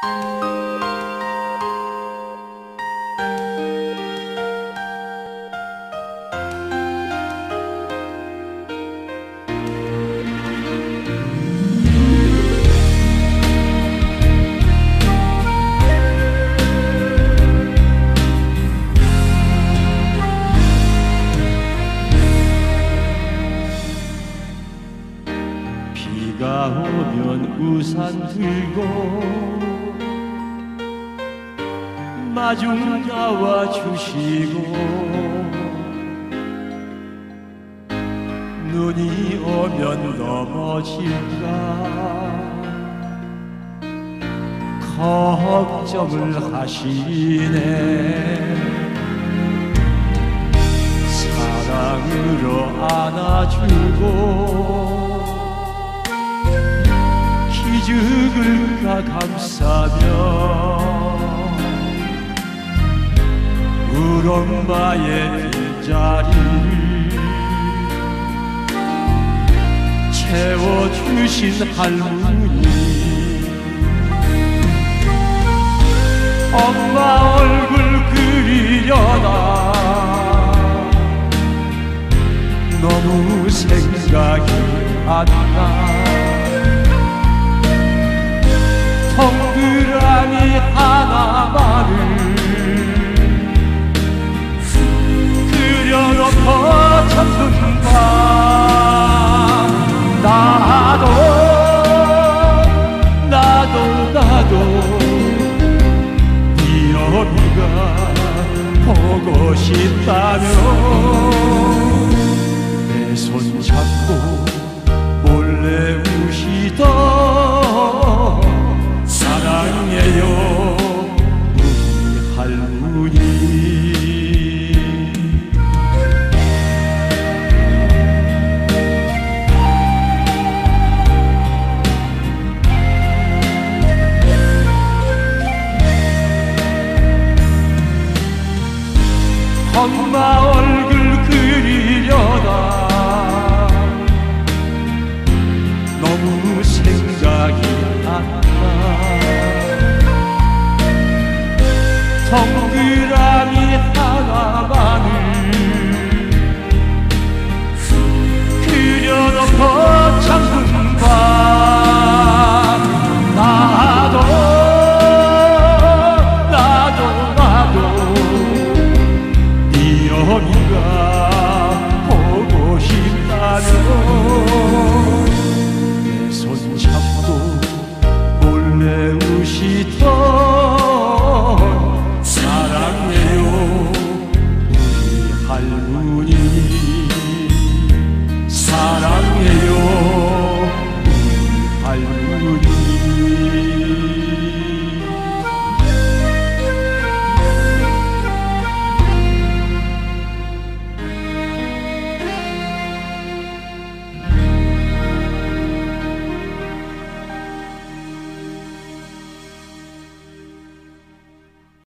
비가 오면 우산 들고 마중 나와 주시고, 눈이 오면 넘어질까 걱정을 하시네. 사랑으로 안아주고 기죽을 감싸며 우리 엄마의 빈자리를 채워주신 할머니, 엄마 얼굴 그리려다 너무 생각이 안 나. 동그라미 하나만을 그려놓고 잠든 밤, 나도 네 어미가 보고 싶다며 내 손 잡고 몰래 우시던 사랑해요 우리 할머니. 엄마 얼굴 그리려다 너무 생각이 안 나.